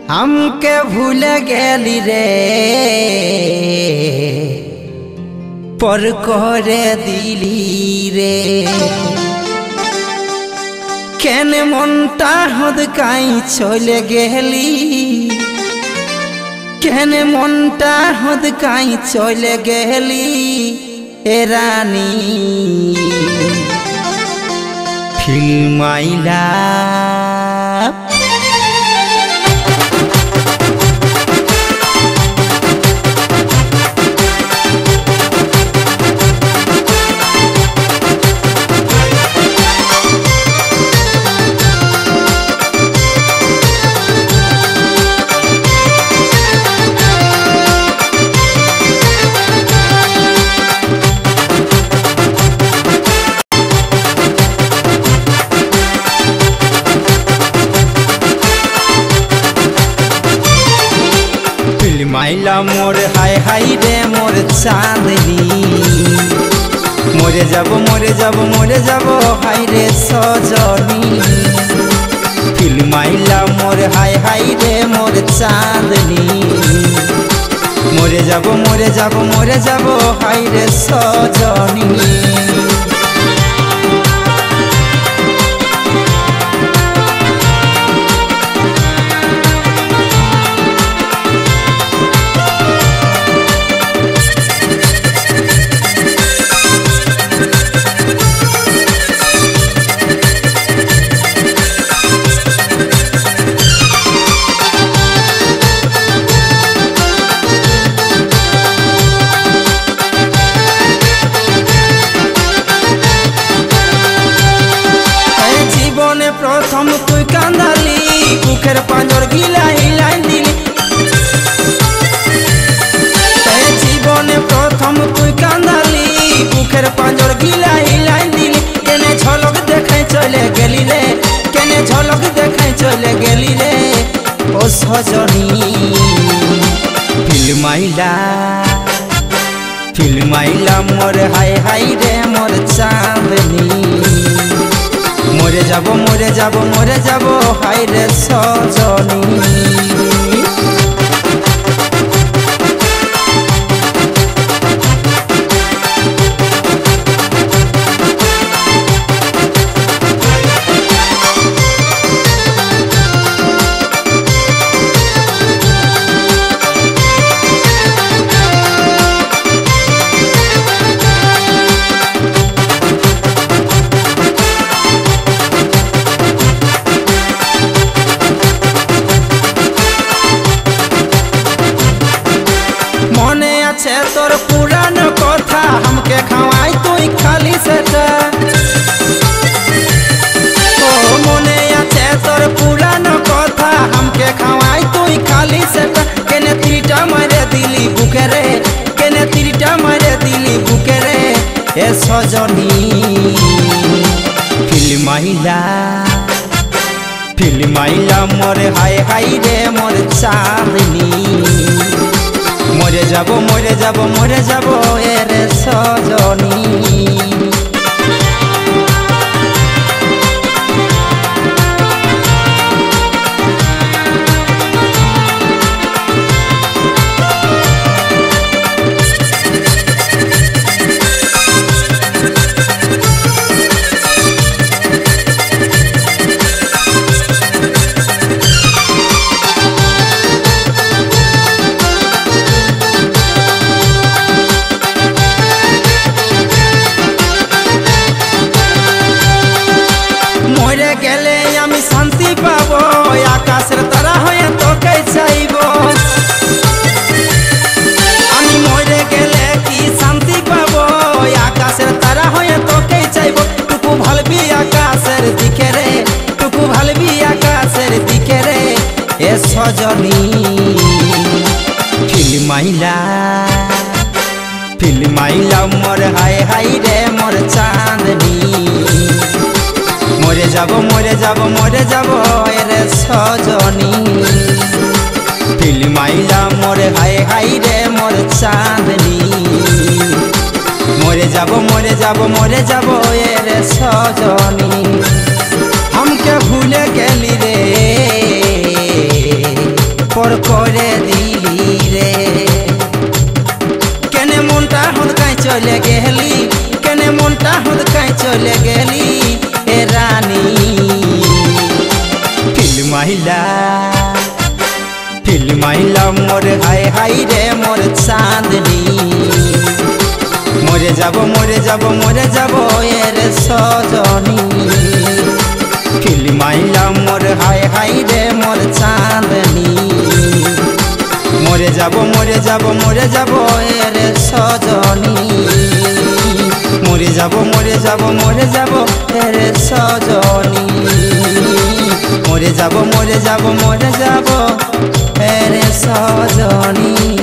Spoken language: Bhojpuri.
हमके भूल गेली रे पर करे दिली रे केने मनटा हदकाई चले गेली केने मनटा हदकाई चले गेली ए रानी फिल्म आइला माइला मोर हाय हाय रे मोर चांदनी मोरे जब हाय रे सजनी फिल्म माइला मोर हाय हाय रे मोर चांदनी मोरे जब हाय रे सजनी प्रथम तुई कांदाली कुखेर पांजर गिला हिलाई दिली जीवने प्रथम तुई कांदाली कुखेर पांजर गिला हिलाई दिली केने झलक देखाई चले गेली रे केने झलक देखाई चले गेली रे ओ सजनी फिल्म आइला मोर हाय हाय रे मोर चांदनी मोरे जब हाय रे सजनी तोर पुरान कथा हमके खवाई तुई खाली से ओ मने आछे तोर पुरान कथा हमके खवाई तुई खाली से केने तीरटा मारे दिली बुके रे केने तीरटा मारे दिली बुके रे ए सजनी फिल्म आइला मोर हाय हाय रे मोर चांदनी मोरे जब एरे सजनी शांति पाबो आकाशेर तारा हये तोके चाइबो आमी मरे गेले कि शांति पाबो आकाशेर तारा हये तोके चाइबो टुकु भालबी आकाशेर दिके रे टुकु भालबी आकाशेर दिके रे ए सजनी फिल्म आइला मोर हाय हाय रे मोर चांदनी मोरे जब रे सजनी फिल्म आइला मोर हाय हाय रे मोर चांदनी मोरे जब रे सजनी हमके भूल गेली रे चले गेली केने मनटा हुदकाई चले गेली ए रानी फिल्माइला मोर हाय हाय रे मोर चांदनी मरे जाबो रे सजनी फिल्माइला मोर हाय हाय रे मोर चांदनी मरे जाबो रे सजनी मरे जाबो रे सजनी मरे जाबो रे सजनी।